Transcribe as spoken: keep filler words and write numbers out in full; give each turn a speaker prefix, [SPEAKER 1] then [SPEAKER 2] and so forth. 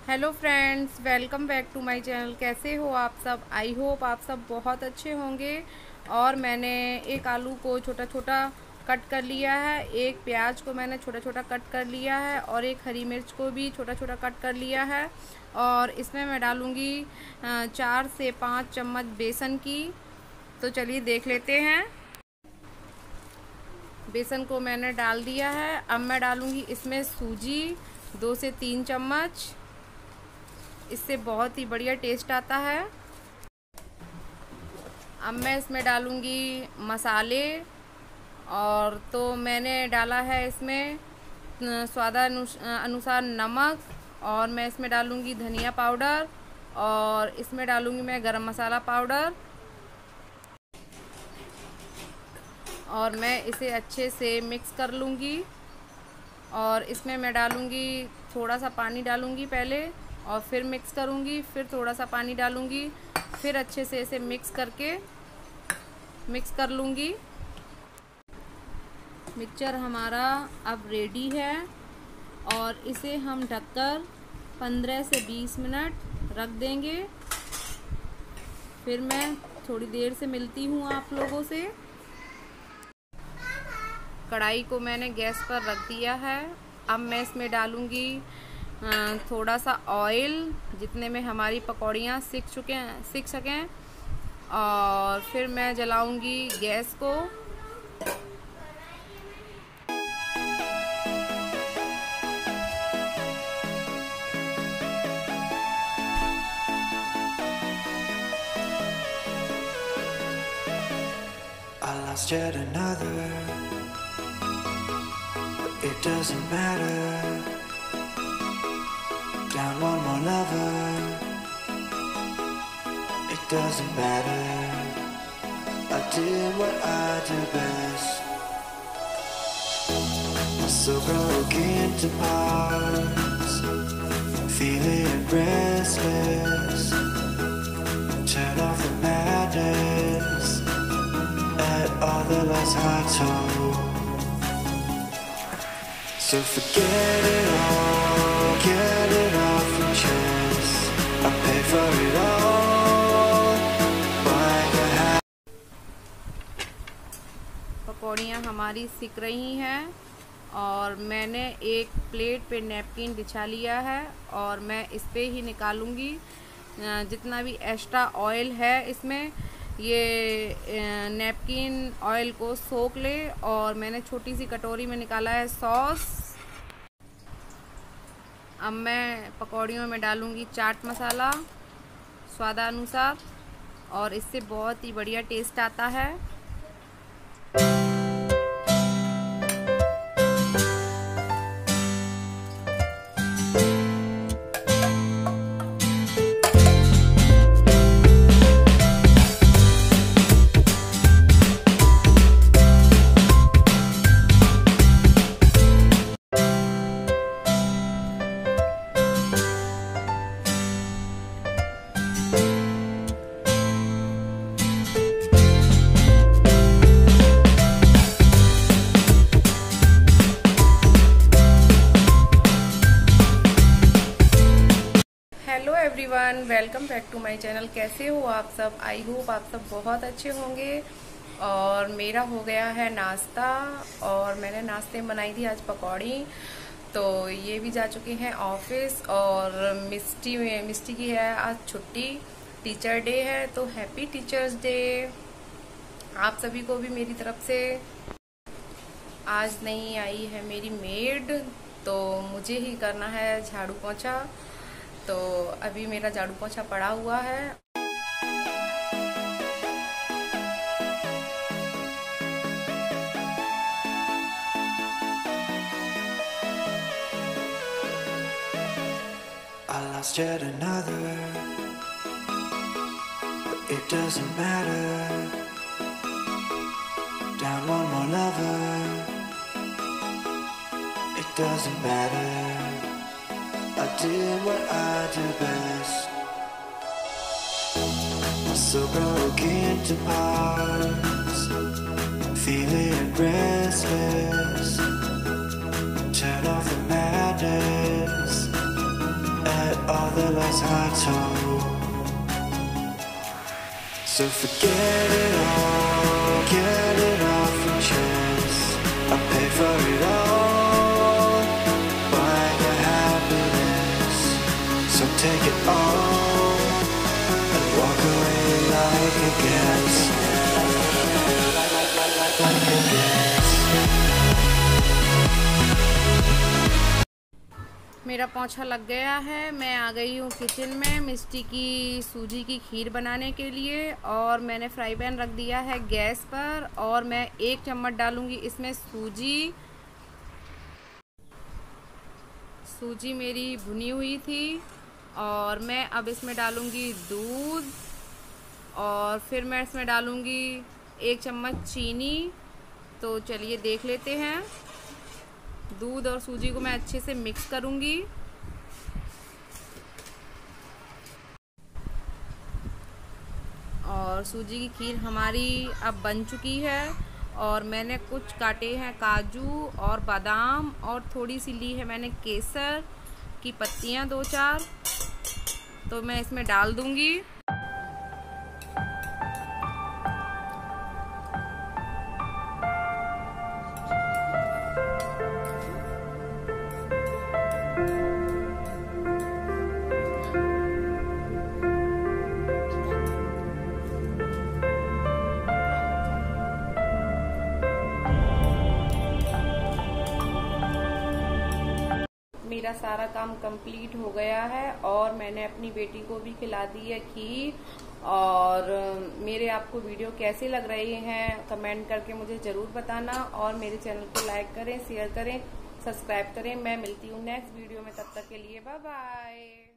[SPEAKER 1] Hello friends, welcome back to my channel. कैसे हो आप सब? आई होप आप सब बहुत अच्छे होंगे। और मैंने एक आलू को छोटा छोटा कट कर लिया है, एक प्याज को मैंने छोटा छोटा कट कर लिया है और एक हरी मिर्च को भी छोटा छोटा कट कर लिया है। और इसमें मैं डालूँगी चार से पाँच चम्मच बेसन की। तो चलिए देख लेते हैं। बेसन को मैंने डाल दिया है। अब मैं डालूँगी इसमें सूजी दो से तीन चम्मच। इससे बहुत ही बढ़िया टेस्ट आता है। अब मैं इसमें डालूँगी मसाले। और तो मैंने डाला है इसमें स्वादानुसार नमक, और मैं इसमें डालूँगी धनिया पाउडर, और इसमें डालूँगी मैं गरम मसाला पाउडर। और मैं इसे अच्छे से मिक्स कर लूँगी। और इसमें मैं डालूँगी थोड़ा सा पानी डालूँगी पहले, और फिर मिक्स करूँगी, फिर थोड़ा सा पानी डालूँगी, फिर अच्छे से इसे मिक्स करके मिक्स कर लूँगी। मिक्सचर हमारा अब रेडी है और इसे हम ढककर पंद्रह से बीस मिनट रख देंगे। फिर मैं थोड़ी देर से मिलती हूँ आप लोगों से। कढ़ाई को मैंने गैस पर रख दिया है। अब मैं इसमें डालूँगी थोड़ा सा ऑयल, जितने में हमारी पकौड़ियाँ सिक चुके सिक सकें। और फिर मैं जलाऊंगी गैस को।
[SPEAKER 2] I lost yet another, but it doesn't matter. Down one more lover, it doesn't matter. I did what I do best. I'm so broken to parts, feeling restless. Turn off the madness at all the lies I told. So forget it all, get it off your chest. I paid for it all. Why you have...
[SPEAKER 1] पकौड़ियाँ हमारी सिक रही हैं और मैंने एक plate पे napkin बिछा लिया है, और मैं इस पे ही निकालूंगी जितना भी एक्स्ट्रा ऑयल है इसमें। ये नैपकिन ऑयल को सोख ले। और मैंने छोटी सी कटोरी में निकाला है सॉस। अब मैं पकौड़ियों में डालूंगी चाट मसाला स्वादानुसार, और इससे बहुत ही बढ़िया टेस्ट आता है। Hello everyone, welcome back to my channel. कैसे हो आप सब? आई होप आप सब बहुत अच्छे होंगे। और मेरा हो गया है नाश्ता, और मैंने नाश्ते में बनाई थी आज पकौड़ी। तो ये भी जा चुके हैं ऑफिस। और मिस्टी में मिस्टी की है आज छुट्टी, टीचर डे है। तो हैप्पी टीचर्स डे आप सभी को भी मेरी तरफ से। आज नहीं आई है मेरी मेड, तो मुझे ही करना है झाड़ू पोंछा। तो अभी मेरा झाड़ू पोंछा पड़ा हुआ है।
[SPEAKER 2] I lost yet another, but it doesn't matter. Down one more lover, it doesn't matter. I did what I do best. I'm so broken to parts, feeling restless. Turn off the madness at all the lies I told. So forget it all, get it off your chest. I pay for it all, buy your happiness. So take it all and walk away like a guest. Like a guest.
[SPEAKER 1] मेरा पोंछा लग गया है। मैं आ गई हूँ kitchen में मिष्टी की सूजी की खीर बनाने के लिए, और मैंने फ्राई पैन रख दिया है गैस पर, और मैं एक चम्मच डालूंगी इसमें सूजी। सूजी मेरी भुनी हुई थी, और मैं अब इसमें डालूंगी दूध, और फिर मैं इसमें डालूंगी एक चम्मच चीनी। तो चलिए देख लेते हैं। दूध और सूजी को मैं अच्छे से मिक्स करूंगी। और सूजी की खीर हमारी अब बन चुकी है, और मैंने कुछ काटे हैं काजू और बादाम, और थोड़ी सी ली है मैंने केसर की पत्तियां दो चार। तो मैं इसमें डाल दूंगी। मेरा सारा काम कंप्लीट हो गया है, और मैंने अपनी बेटी को भी खिला दी है खीर। और मेरे आपको वीडियो कैसे लग रहे हैं कमेंट करके मुझे ज़रूर बताना, और मेरे चैनल को लाइक करें, शेयर करें, सब्सक्राइब करें। मैं मिलती हूँ नेक्स्ट वीडियो में, तब तक के लिए बाय बाय।